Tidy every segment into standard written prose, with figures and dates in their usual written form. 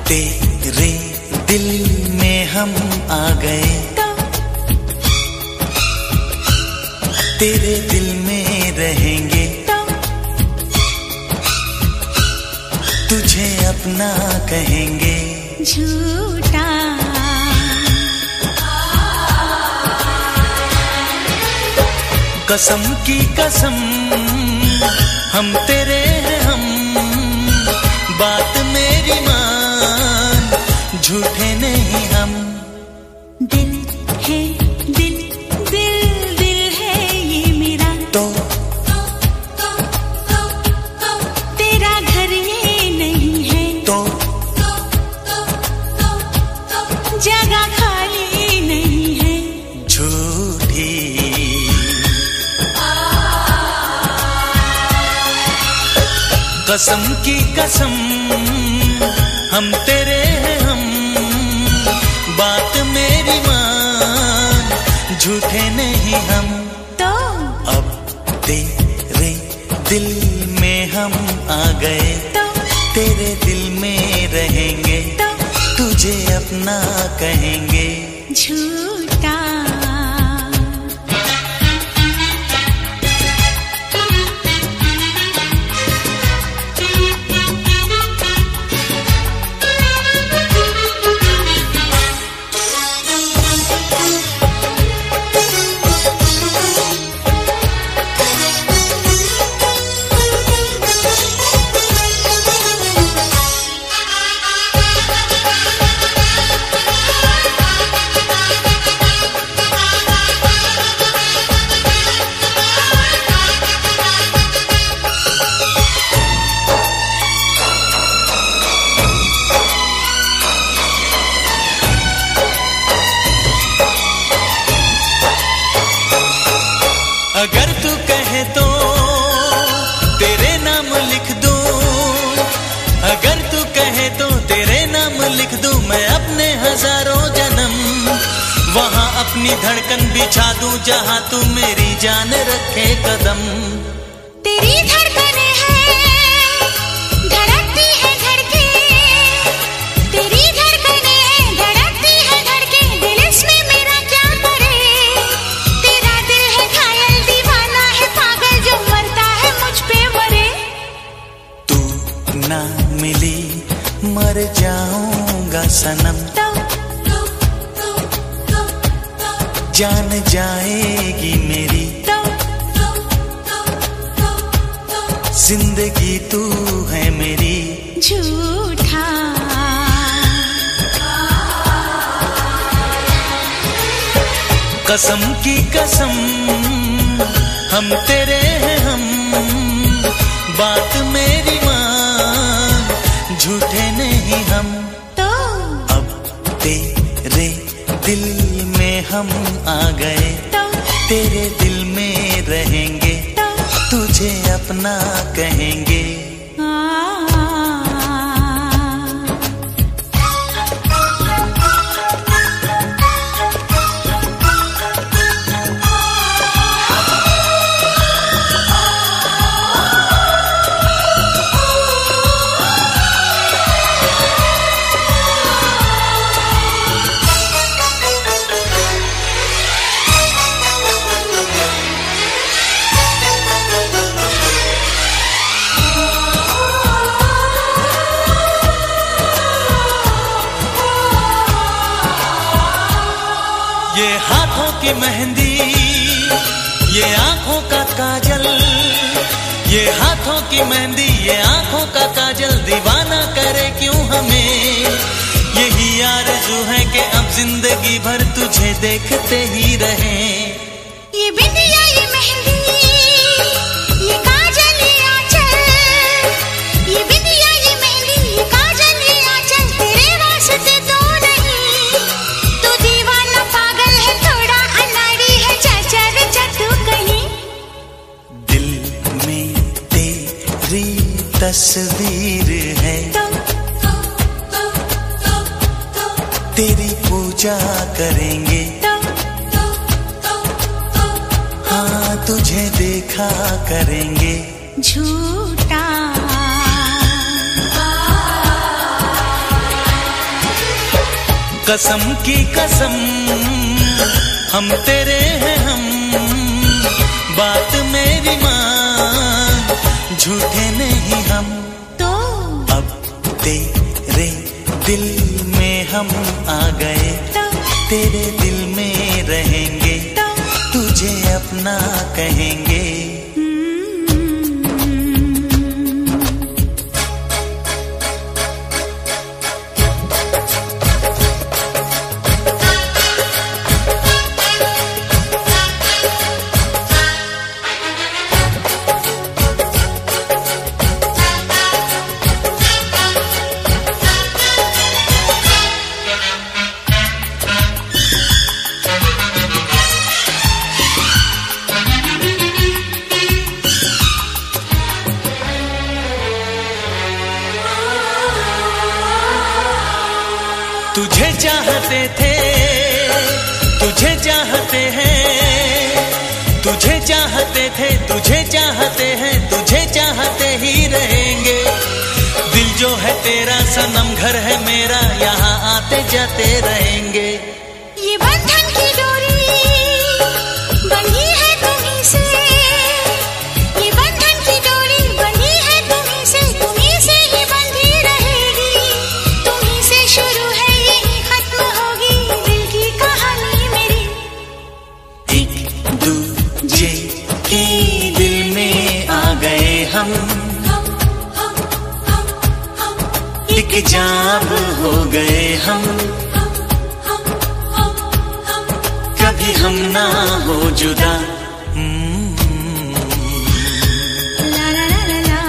तेरे दिल में हम आ गए, तेरे दिल में रहेंगे, तुझे अपना कहेंगे। झूठा कसम की कसम हम तेरे हैं हम, बात मेरी मान, झूठे नहीं हम। दिल है दिल, दिल दिल है ये मेरा, तो तेरा घर ये नहीं है, तो जगह खाली नहीं है। झूठी कसम की कसम हम तेरे हैं हम, बात मेरी मान, झूठे नहीं हम। तो अब तेरे दिल में हम आ गए, तेरे दिल में रहेंगे, तुझे अपना कहेंगे। झूठा अगर तू कहे तो तेरे नाम लिख दूं, अगर तू कहे तो तेरे नाम लिख दूं, मैं अपने हजारों जन्म वहां अपनी धड़कन बिछा दूं, जहां तू मेरी जान रखे कदम। तेरी धड़कने हैं धड़कती है धड़के, तेरी धड़कने हैं धड़कती है धड़के, दिल इसमें मेरा क्या करे। तेरा दिल है घायल दीवाना है पागल, जो मरता है मुझ पे मरे। तू ना मिली मर जाऊंगा सनम, जान जाएगी मेरी जिंदगी, तू है मेरी। झूठा कसम की कसम हम तेरे हैं हम, बात मेरी मान, झूठे नहीं हम। तो अब तेरे दिल में हम आ गए, तेरे दिल में रहेंगे, तुझे अपना कहेंगे। ये हाथों की मेहंदी, ये आंखों का काजल, ये हाथों की मेहंदी, ये आंखों का काजल, दीवाना करे क्यों हमें। यही आरज़ू है कि अब जिंदगी भर तुझे देखते ही रहें। ये बिंदिया ये मेहंदी, ये काजल ये आंचल, ये बिंदिया ये मेहंदी, ये काजल ये आंचल, तेरे वास्ते तो नहीं। तू दीवाना पागल है, थोड़ा अनाड़ी है, चचर चतु कहीं। दिल में तेरी तस्वीर है, तेरी पूजा करेंगे, हाँ तुझे देखा करेंगे। झूठा कसम की कसम हम तेरे हैं हम, बात मेरी मान, झूठे नहीं हम। तो अब तेरे दिल में हम आ गए, तेरे दिल में रहेंगे, तुझे अपना कहेंगे। तुझे चाहते थे, तुझे चाहते हैं, तुझे चाहते थे, तुझे चाहते हैं, तुझे चाहते ही रहेंगे। दिल जो है तेरा सनम, घर है मेरा, यहाँ आते जाते रहेंगे। ये बंधन की डोरी बंधी है तुम्हीं से, ये बंधन की डोरी बंधी है तुम्हीं से, तुम्हीं से ही बंधी रहेगी, तुम्हीं से शुरू है यही खत्म होगी दिल की कहानी मेरी। एक दूजे के दिल में आ गए हम, एक जाब हो गए हम, कभी हम ना हो जुदा। ला ला ला ला ला।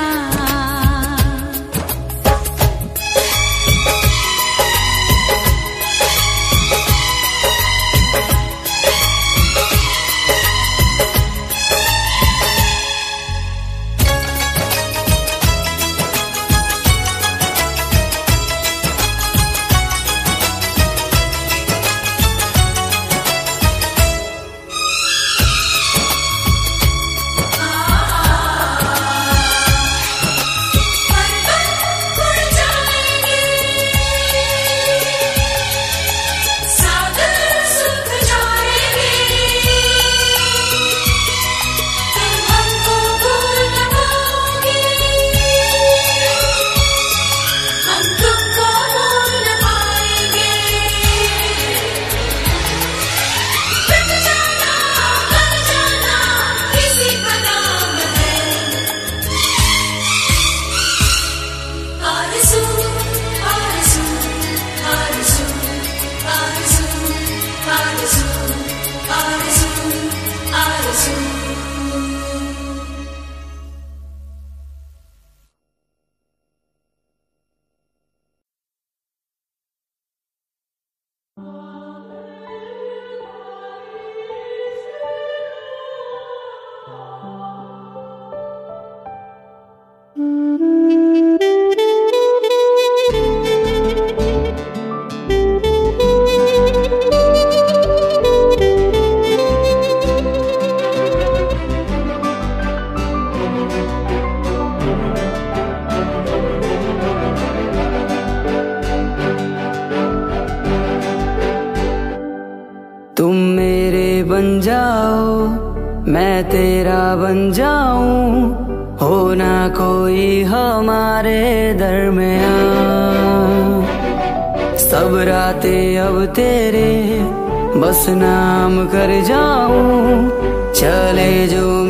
तुम मेरे बन जाओ, मैं तेरा बन जाऊं, हो ना कोई हमारे दरमियां। सब रातें अब तेरे बस नाम कर जाऊं, चले जो